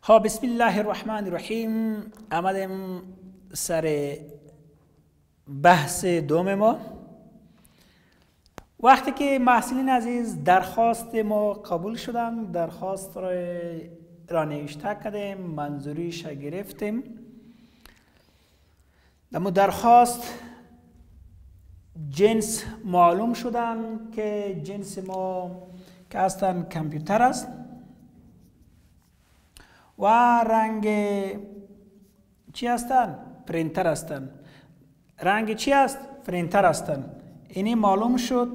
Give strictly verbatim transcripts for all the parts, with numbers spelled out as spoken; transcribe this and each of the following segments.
ها بسم الله الرحمن الرحیم. آمدیم سر بحث دوم ما. وقتی که محصلین عزیز درخواست ما قبول شدن، درخواست را, را نوشته کردیم، منظوریش گرفتیم. در درخواست جنس معلوم شدن که جنس ما که اصلا کامپیوتر است و رنگ چی هستن؟ پرینتر هستن. رنگ چی است؟ پرینتر هستن. اینی معلوم شد.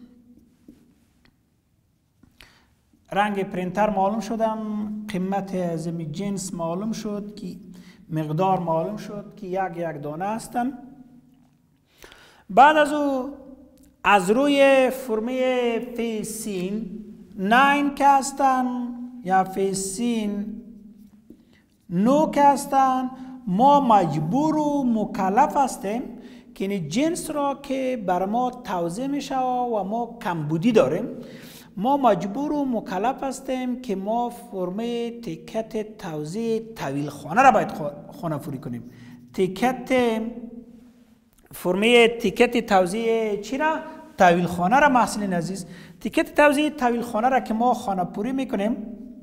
رنگ پرینتر معلوم شدم، قیمت از این جنس معلوم شد، که مقدار معلوم شد که یک یک دانه هستن. بعد از او از روی فرمه فیسین ناین که هستن یا فیسین نو که هستن، ما مجبور و مکلف هستیم که این جنس را که بر ما توزیع می شود و ما کمبودی داریم، ما مجبور و مکلف هستیم که ما فرمه تیکت توزیع طویل خانه را باید خانه پوری کنیم. تیکت فرمه تیکت توزیع چی را؟ طویل خانه را محصلین عزیز. تیکت توزیع طویل خانه را که ما خانه پوری میکنیم،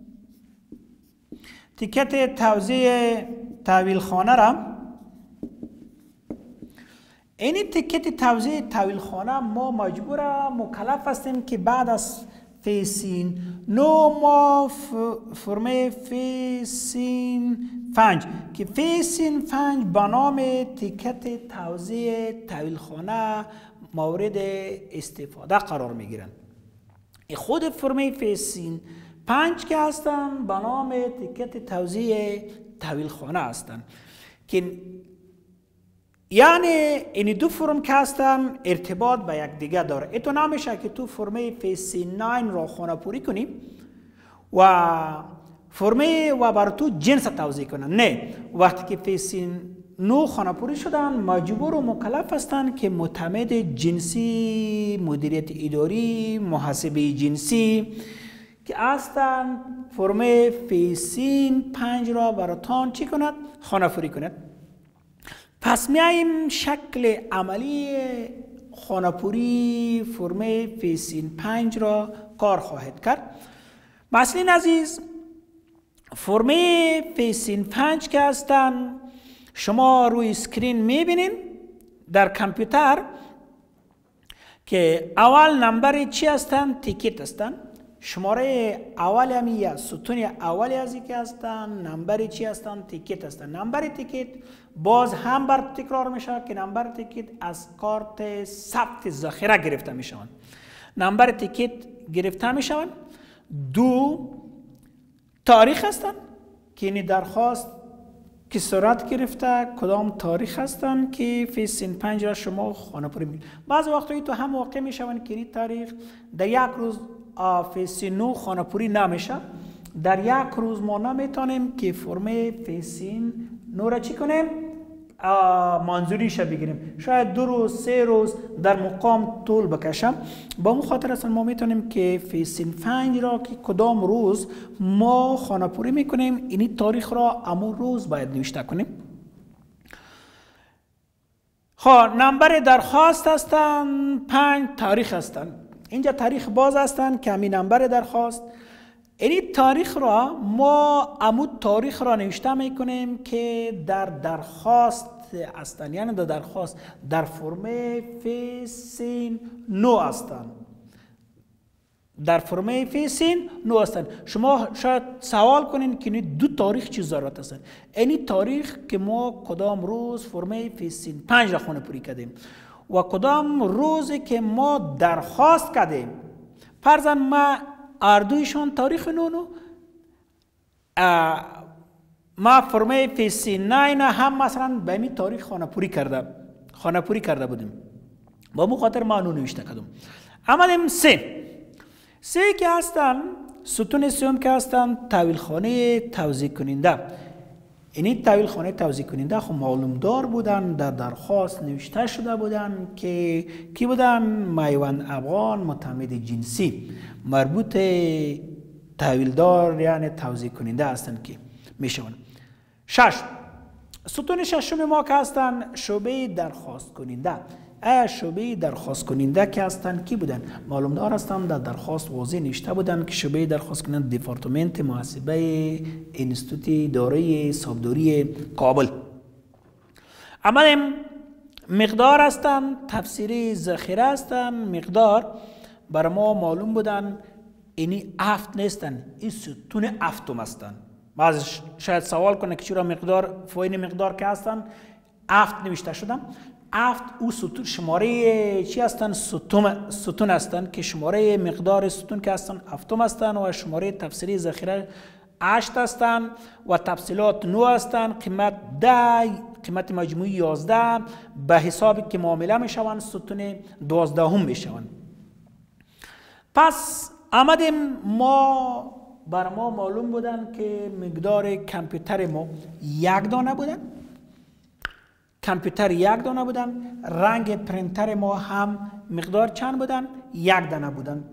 تیکت توزیع طویل خانه را، این تیکت توزیع طویل خانه ما مجبور مکلف هستیم که بعد از فیسین نو ما فرمه فیسین پنج که فیسین پنج به نام تیکت توزیع طویل خانه مورد استفاده قرار می گیرند. خود فرمه فیسین پنج که هستن به نام تیکت توزیع طویل خانه هستن، که یعنی این دو فرم که هستن ارتباط به یک دیگه داره. ایتو نمیشه که تو فرمه فیسین ناین را خانه پوری کنیم و فرمه و بر تو جنس توزیع کنن. نه، وقتی که فیسین نو خانه پوری شدن مجبور و مکلف هستن که معتمد جنسی، مدیریت اداری، محاسبه جنسی که اصلا فرمه فیسین پنج را براتان چی کند؟ خانه پوری کند. پس میاییم شکل عملی خانه پوری فرمه فیسین پنج را کار خواهد کرد. محصلین عزیز، فرمه فیسین پنج که هستن شما روی اسکرین میبینین در کامپیوتر که اول نمبر چی هستن؟ تیکت هستن. شماره اول همی یا ستون اول از که هستن نمبر چی هستن؟ تیکت هستن. نمبر تیکت باز هم بر تکرار میشه که نمبر تیکت از کارت ثبت ذخیره گرفته میشوند. نمبر تیکت گرفته میشوند. دو تاریخ هستن که این درخواست که صورت گرفته کدام تاریخ هستن که فیسین پنج را شما خانه پوری میکنید. بعض وقتایی تو هم واقع میشوند که این تاریخ در یک روز فیسین نو خانه پوری نمیشه. در یک روز ما نمیتونیم که فرمه فیسین نو را چی کنیم؟ منظوریش بگیریم. شاید دو روز سه روز در مقام طول بکشم. با اون خاطر اصلا ما میتونیم که فیسین پنج را که کدام روز ما خانه پوری میکنیم اینی تاریخ را امون روز باید نوشته کنیم. خب نمبر درخواست هستن، پنج تاریخ هستن. اینجا تاریخ باز هستن که همین نمبر درخواست. این تاریخ را ما امود تاریخ را نوشته میکنیم که در درخواست هستن، یعنی در درخواست در فرمه فیسین نو هستن. در فرمه فیسین نو هستن. شما شاید سوال کنین که دو تاریخ چی ضرورت هستن؟ این تاریخ که ما کدام روز فرمه فیسین پنج را خانه پوری کردیم و کدام روزی که ما درخواست کردیم. فرضاً ما اردویشون تاریخ نونو ما فرمه فیسین ناین هم مثلا به این تاریخ خانه پوری کرده خانه پوری کرده بودیم. با مو خاطر ما نو نوشته کردم. آمدیم سه سه که هستن ستون سوم که هستن طویل خانه توزیع کننده. اینی طویل خانه توزیع کننده خب معلوم دار بودن، در درخواست نوشته شده بودن که کی بودن؟ میوند افغان معتمد جنسی مربوط طویل دار یعنی توزیع کننده هستن که میشوند. شش، ستون ششم ما که هستند شعبه درخواست کننده. ای شعبه درخواست کننده که هستند کی بودن؟ معلوم دار هستند در درخواست واضح نوشته بودن که شعبه درخواست کننده دپارتمنت محاسبه انستیتوت اداره حسابداری کابل. اما مقدار هستند، تفسیری ذخیره هستند. مقدار بر ما معلوم بودن اینی هفت نیستن، این ستون هفتم هستند. بعض شاید سوال کنه که چرا مقدار فوین مقدار که هستن هفت نوشته شدن. هفت او ستون شماره چی هستن؟ ستون ستون هستن که شماره مقدار ستون که هستن هفتم هستن و شماره تفسیری ذخیره هشت هستن و تفصیلات نه هستن. قیمت ده، قیمت مجموعی یازده، به حسابی که معامله میشوند ستون دوازده هم میشوند. پس آمدیم ما بر ما معلوم بودن که مقدار کامپیوتر ما یک دانه بودن، کامپیوتر یک دانه بودن. رنگ پرینتر ما هم مقدار چند بودن؟ یک دانه بودن.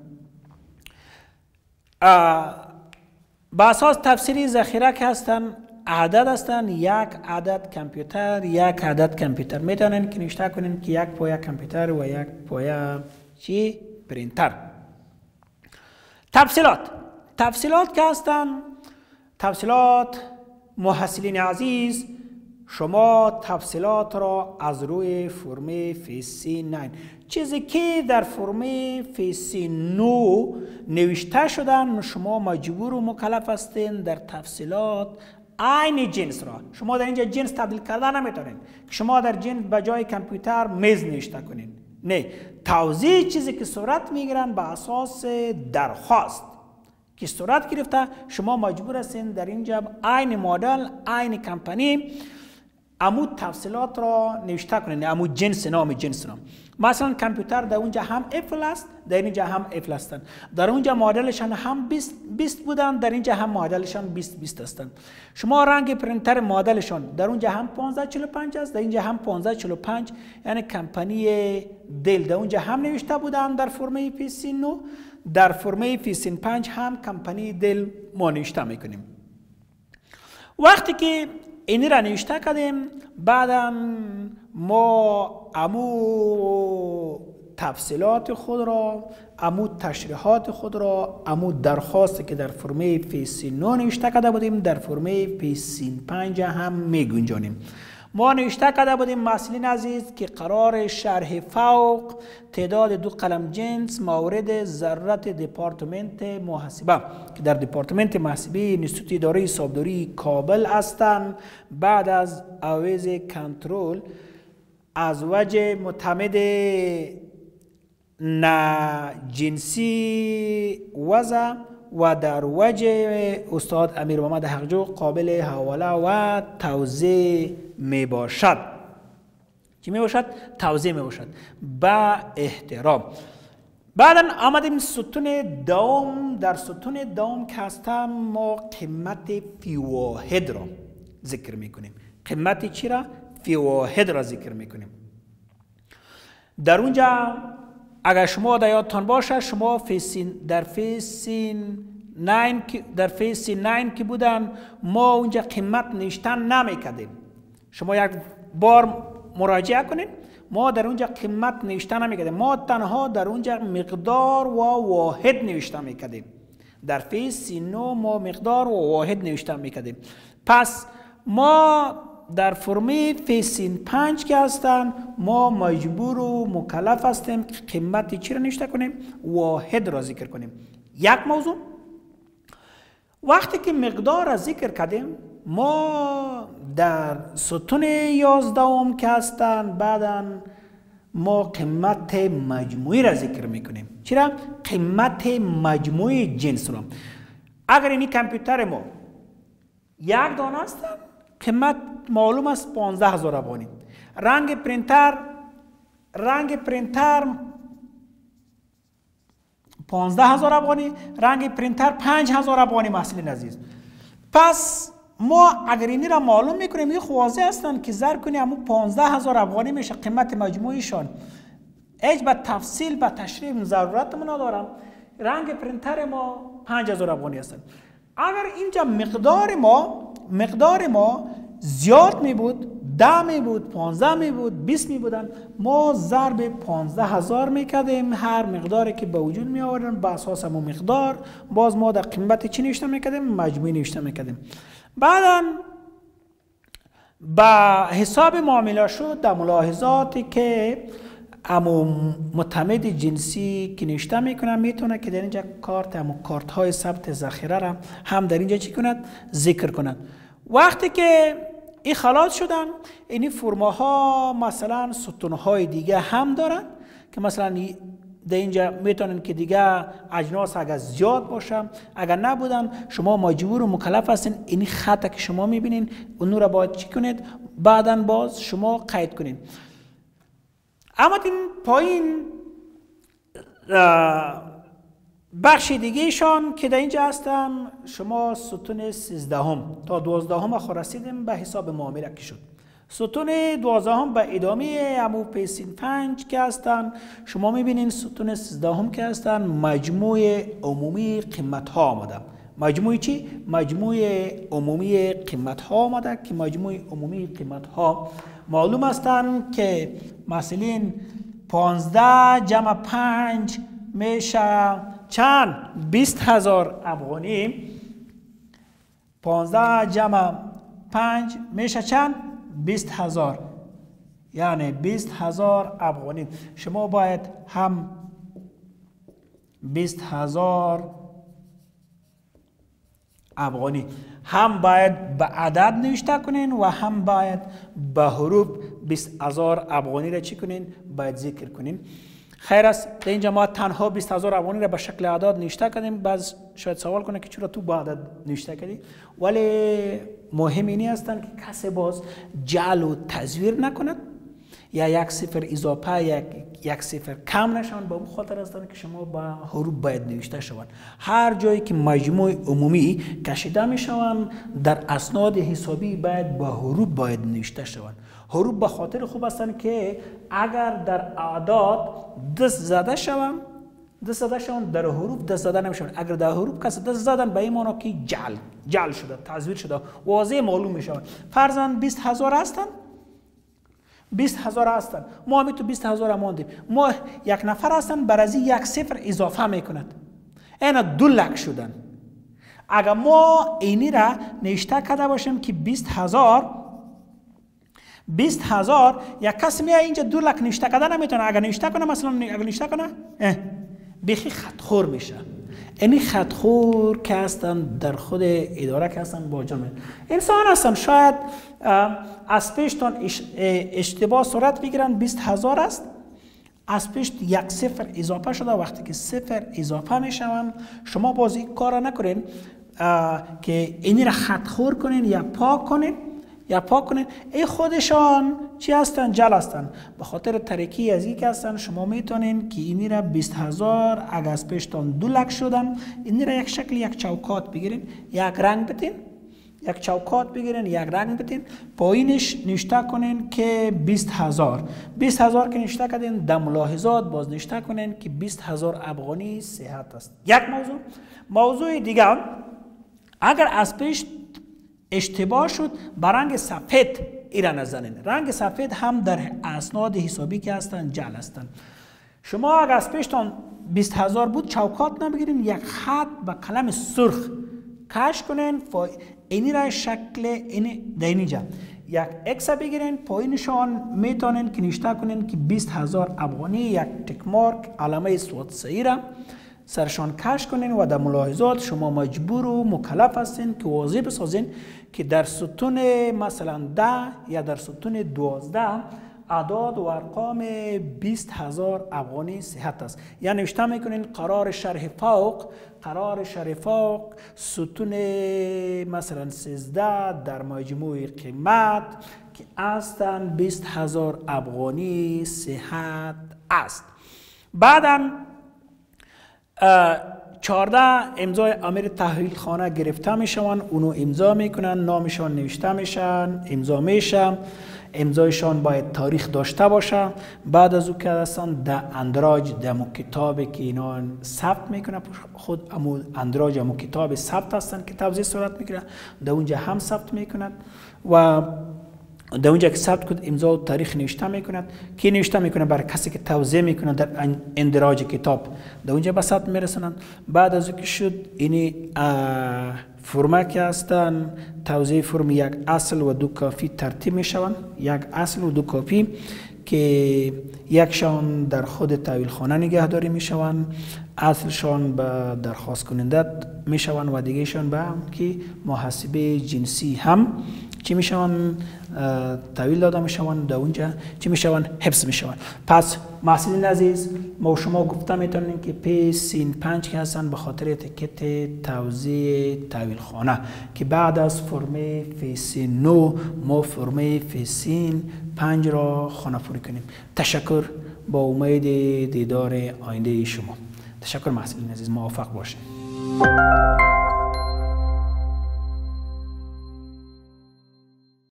با اساس تفسیری ذخیره که هستن عدد هستن، یک عدد کامپیوتر، یک عدد کامپیوتر. میتونن که نوشته کنین که یک پایه کامپیوتر و یک پایه چی؟ پرینتر. تفصیلات تفصیلات که هستن، تفصیلات محصلین عزیز، شما تفصیلات را از روی فرم فیسی نه، چیزی که در فرم فیسی نو نوشته شدن، شما مجبور و مکلف هستین در تفصیلات عین جنس را. شما در اینجا جنس تبدیل کردن نمیتونین که شما در جنس به جای کامپیوتر میز نوشته کنین. نه، توضیح چیزی که صورت میگیرن به اساس درخواست که صورت گرفته، شما مجبور هستین در اینجا عین مدل، عین کمپانی امو تفصیلات را نوشته کنین، امو جنس نام جنس نام. مثلا کامپیوتر در اونجا هم افل است، در اینجا هم افل هستند. در اونجا مدلشان هم بیست بیست بودن، در اینجا هم مدلشان بیست بیست هستند. شما رنگ پرینتر مدلشان در اونجا هم پانزده چهل و پنج است، در اینجا هم پانزده چهل و پنج، یعنی کمپانی دل در اونجا هم نوشته بودن در فرمه پیسی نو، در فرمه پیسی پنج هم کمپانی دل ما نوشته میکنیم. وقتی که اینی را نوشته کردیم، بعدم ما امو تفصیلات خود را، امو تشریحات خود را، امو درخواست که در فرمه پیسی نو نوشته کرده بودیم در فرمه پیسی پنج هم می گنجانیم. ما نوشته کرده بودیم محصلین عزیز که قرار شرح فوق تعداد دو قلم جنس مورد ضرورت دپارتمنت محاسبه که در دپارتمنت محاسبه انستیتوت اداره حسابداری کابل هستند، بعد از اویز کنترل از وجه معتمد نه جنسی وضع و در وجه استاد امیر محمد حقجو قابل حواله و توزیع می باشد. چی می باشد؟ توزیع می باشد با احترام. بعدا آمدیم ستون دوم. در ستون دوم که هستم ما قیمت فی واحد را ذکر می کنیم. قیمت چی را؟ فی واحد را ذکر می کنیم. در اونجا اگر شما در یادتان باشه، شما فیسین در فیسین ناین در فیسین ناین که بودن ما اونجا قیمت نوشتن نمیکردیم. شما یک بار مراجعه کنید، ما در اونجا قیمت نوشتن نمیکردیم، ما تنها در اونجا مقدار و واحد نوشته میکردیم. در فیسین نو ما مقدار و واحد نوشته میکردیم. پس ما در فرمه فیسین پنج که هستن ما مجبور و مکلف هستیم که قیمت چی را نوشته کنیم؟ واحد را ذکر کنیم. یک موضوع، وقتی که مقدار را ذکر کردیم ما در ستون یازدهم که هستن بعدا ما قیمت مجموعی را ذکر میکنیم. چرا؟ قیمت مجموعی جنس را. اگر اینی کامپیوتر ما یک دانه هستن قیمت معلوم است پانزده هزار افغانی. رنگ پرینتر رنگ پرینتر پانزده هزار افغانی، رنگ پرینتر پنج هزار افغانی محصلین عزیز. پس ما اگر اینی را معلوم میکنیم، این واضح هستند که ضرب کنیم همون پانزده هزار افغانی میشه قیمت مجموعیشان. هیچ به تفصیل به تشریح ضرورت من ندارم. رنگ پرینتر ما پنج هزار افغانی هستند. اگر اینجا مقدار ما مقدار ما زیاد می بود، ده می بود، پانزده می بود، بیست می بودن، ما ضرب پانزده هزار می کردیم. هر مقداری که به وجود می آوردن به اساس همون مقدار باز ما در قیمت چی نوشته می کردیم؟ مجموعی نوشته می کردیم. بعدا با حساب معامله شد در ملاحظاتی که امو معتمد جنسی که نوشته میکنن میتونه که در اینجا کارت امو کارت های ثبت ذخیره را هم در اینجا چی کند؟ ذکر کند. وقتی که این خلاص شدن، این فرماها مثلا ستونهای دیگه هم دارن که مثلا در اینجا میتونن که دیگه اجناس اگر زیاد باشه، اگر نبودن شما مجبور و مکلف هستین این خطا که شما میبینین اون را باید چی کنید؟ بعداً باز شما قید کنید. اما این پایین بخش دیگه شان که در اینجا هستم شما ستون سیزدهم تا دوازدهم خو رسیدیم به حساب معامله که شد. ستون دوازدهم به ادامه امو پیسین پنج که هستن شما میبینین ستون سیزدهم که هستن مجموع عمومی قیمت ها آمده. مجموع چی؟ مجموع عمومی قیمت ها آمده که مجموع عمومی قیمت ها معلوم هستن که مثلا پانزده جمع پنج میشه چند؟ بیست هزار افغانی. پانزده جمع پنج میشه چند؟ بیست هزار، یعنی بیست هزار افغانی. شما باید هم بیست هزار افغانی هم باید به عدد نوشته کنین و هم باید به حروف بیست هزار افغانی را چی کنین؟ باید ذکر کنین. خیر است، در اینجا ما تنها بیست هزار افغانی را به شکل اعداد نوشته کردیم. بعض شاید سوال کنه که چرا تو با عدد نوشته کردی؟ ولی مهم اینی هستن که کسی باز جعل و تزویر نکند یا یک صفر اضافه یا یک صفر کم نشون. به اون خاطر هستن که شما با حروف باید نوشته شوند. هر جایی که مجموع عمومی کشیده میشوند در اسناد حسابی باید با حروف باید نوشته شوند. حروف به خاطر خوب هستن که اگر در اعداد دست زده شوند دست زده شوند در حروف دست زده نمیشوند. اگر در حروف کسی دست زدن به این معنی که جعل جعل شده، تزویر شده، واضح معلوم میشوند. فرضاً بیست هزار هستن، بیست هزار هستن، ما همی تو بیست هزار ماندیم، ما یک نفر هستن بر از یک صفر اضافه میکند، اینا دو لک شدن. اگر ما اینی را نوشته کرده باشیم که بیست هزار بیست هزار یک کسی میاد اینجا دو لک نوشته کرده نمیتونه. اگر نوشته کنه مثلا اگر نوشته کنه بخی خطخور میشه. اینی خطخور که هستن در خود اداره که هستن با جامعه انسان هستن، شاید از پیشتان اشتباه صورت بگیرن بیست هزار است، از پیش یک صفر اضافه شده. وقتی که صفر اضافه میشون شما باز این کار را نکنین که اینی را خطخور کنین یا پاک کنین یا پاک کنین. این خودشان چی هستن؟ جعل هستن. به خاطر ترکی از این که هستن شما میتونین که اینی را بیست هزار اگر از پیشتان دو لک شدن اینی را یک شکل یک چوکات بگیرین، یک رنگ بتین، یک چوکات بگیرین، یک رنگ بتین، پایینش نوشته کنین که بیست هزار. بیست هزار که نوشته کردین در ملاحظات باز نوشته کنین که بیست هزار افغانی صحت است. یک موضوع. موضوع دیگه، اگر از پیش اشتباه شد به رنگ سفید ایران نزنین. رنگ سفید هم در اسناد حسابی که هستن جعل هستن. شما اگر از پیشتان بیست هزار بود چوکات نبگیرین، یک خط با قلم سرخ کش کنین، اینی را شکل اینی در اینجا یک اکس بگیرین، پایینشان میتونین که نوشته کنین که بیست هزار افغانی، یک تک مارک علامه صوت سعی را سرشان کش کنین و در ملاحظات شما مجبور و مکلف هستین که واضح بسازین که در ستون مثلا ده یا در ستون دوازده اعداد و ارقام بیست هزار افغانی صحت است. یعنی نوشته میکنین قرار شرح فوق، قرار شرح فوق ستون مثلا سیزده در مجموع قیمت که اصلا بیست هزار افغانی صحت است. بعدا چهارده امضای امیر تحویل خانه گرفته میشون، اونو امضا میکنن، نامشان نوشته میشن، امضا میشن. امضایشان باید تاریخ داشته باشه. بعد از او که هستن در اندراج در کتابی که اینا ثبت میکنه، خود امو اندراج امو کتاب ثبت هستن که توزیع صورت میکنه، در اونجا هم ثبت میکند و در اونجا که ثبت کند امضا و تاریخ نوشته میکند. کی نوشته میکنه؟ برای کسی که توزیع میکنه در اندراج کتاب، در اونجا به ثبت میرسونن. بعد از که شد اینی فرما که هستن توزیع فرم یک اصل و دو کافی ترتیب میشوند. یک اصل و دو کافی که یکشان در خود تحویل خانه نگهداری میشوند، اصلشان به درخواست کننده میشوند و دیگهشان به هم که محاسبه جنسی هم چی میشوند تحویل داده میشوند، در اونجا چی میشوند حفظ میشوند. پس محصولین عزیز، ما شما گفته میتونیم که پی سین پنج که هستن به خاطر اتیکت توزیع تحویل خانه که بعد از فرم فی سین نو ما فرم فی سین پنج را خانه پوری کنیم. تشکر، با امید دیدار آینده شما. تشکر محصولین عزیز، موفق باشید.